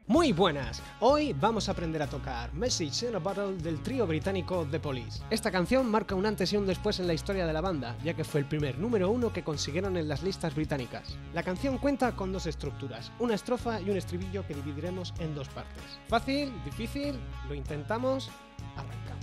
Muy buenas, hoy vamos a aprender a tocar Message in a Bottle del trío británico The Police. Esta canción marca un antes y un después en la historia de la banda, ya que fue el primer número 1 que consiguieron en las listas británicas. La canción cuenta con dos estructuras, una estrofa y un estribillo que dividiremos en dos partes. Fácil, difícil, lo intentamos, arrancamos.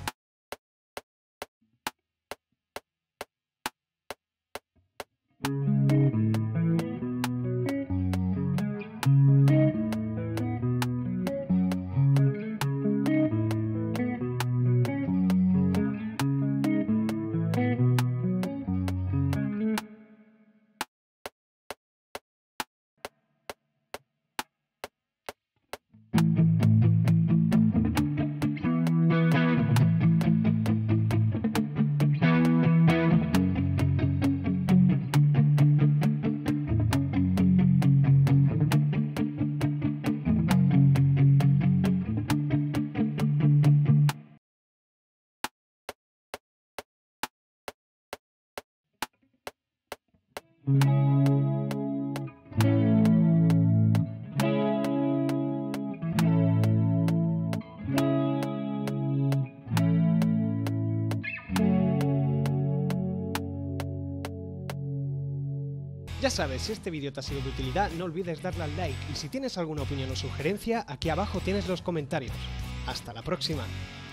Ya sabes, si este vídeo te ha sido de utilidad, no olvides darle al like y si tienes alguna opinión o sugerencia, aquí abajo tienes los comentarios. ¡Hasta la próxima!